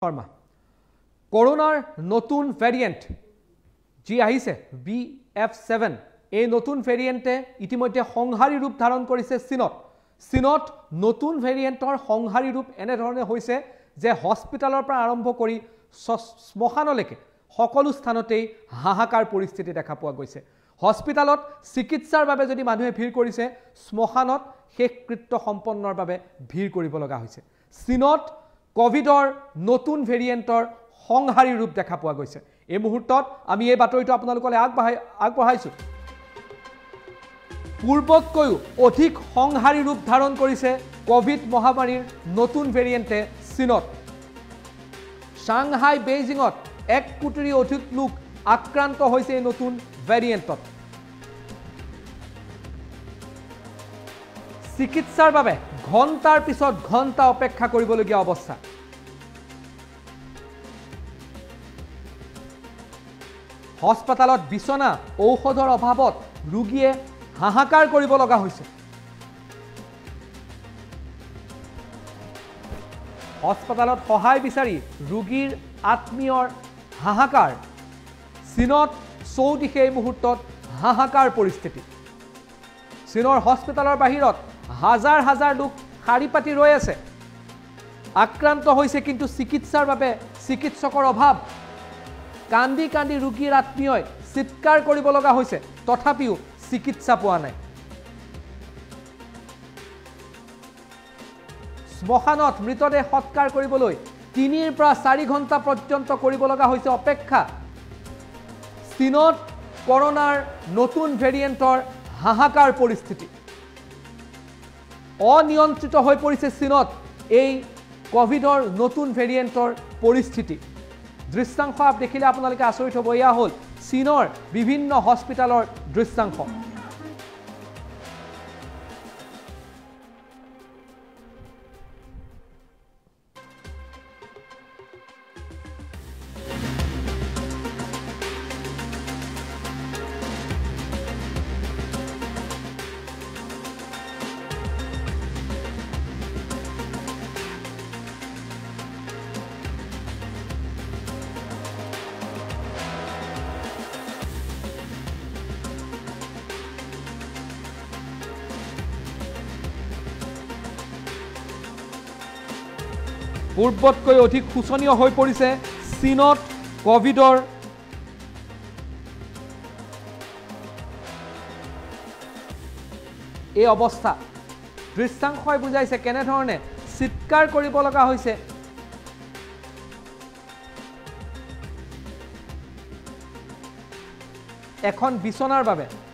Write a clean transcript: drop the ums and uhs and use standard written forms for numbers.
শৰ্মা কৰোনাৰ নতুন ভেৰিয়েন্ট যি আহিছে BF7 এই নতুন ভেৰিয়েন্টে ইতিমধ্যে সংহাৰী ৰূপ ধাৰণ কৰিছে চীনত নতুন ভেৰিয়েন্টৰ সংহাৰী ৰূপ এনে ধৰণে হৈছে যে হস্পিটালৰ পৰা আৰম্ভ কৰি শ্মশানলৈকে সকলো স্থানতেই হাহাকাৰ পৰিস্থিতি দেখা পোৱা গৈছে হস্পিটালত চিকিৎসাৰ বাবে যদি মানুহে ভিৰ কৰিছে শ্মশানত শেষকৃত্য সম্পন্নৰ বাবে ভিৰ কৰিব লগা হৈছে চীনত কোভিডৰ নতুন ভেৰিয়েন্টৰ সংহাৰী ৰূপ দেখা পোৱা গৈছে এই মুহূৰ্তত আমি এই বাতৰিটো আপোনালোকলৈ আগবঢ়াইছো পূৰ্বতকৈ অধিক সংহাৰী ৰূপ ধাৰণ কৰিছে কোভিড মহামাৰীৰ নতুন ভেৰিয়েন্টে চীনত সাংহাই বেইজিঙত 1 কোটিৰ অধিক লোক আক্ৰান্ত হৈছে এই নতুন ভেৰিয়েন্টত চিকিৎসাৰ বাবে ঘণ্টাৰ পিছত ঘণ্টা অপেক্ষা কৰিবলগীয়া অৱস্থা হস্পিটালত বিছনা ঔষধৰ অভাৱত ৰোগীয়ে হাহাকাৰ কৰিব লগা হৈছে হস্পিটালত সহায় বিচাৰি ৰোগীৰ আত্মীয়ৰ হাহাকাৰ চীনত চৌদিশে এই মুহূৰ্তত হাহাকাৰ পৰিস্থিতি চীনৰ হস্পিটালৰ বাহিৰত হাজাৰ হাজাৰ লোক শাৰী পাতি ৰৈ আছে আক্ৰান্ত হৈছে কিন্তু চিকিৎসাৰ বাবে চিকিৎসকৰ অভাৱ কান্দি কান্দি ৰোগীৰ আত্মীয়ই চিৎকাৰ কৰিব লগা হৈছে তথাপিও চিকিৎসা পোৱা নাই শ্মশানত মৃতদেহ সৎকাৰ কৰিবলৈ 3 পৰা 4 ঘণ্টা পৰ্যন্ত কৰিব লগা হৈছে অপেক্ষা চীনত কৰোনাৰ নতুন ভেৰিয়েন্টৰ হাহাকাৰ পৰিস্থিতি অনিয়ন্ত্ৰিত হৈ পৰিছে চীনত এই কোভিডৰ নতুন ভেৰিয়েন্টৰ পৰিস্থিতি দৃশ্যাংশ দেখিলে আপোনালোকে আচৰিত হ'ব এয়া হ'ল চীনৰ বিভিন্ন হস্পিটালৰ দৃশ্যাংশ পূৰ্বতকৈ অধিক শোচনীয় হৈ পৰিছে চীনত কোভিডৰ এই অৱস্থা দৃশ্যাংশই বুজাইছে কেনেধৰণে চিৎকাৰ কৰিব লগা হৈছে এখন বিছনাৰ বাবে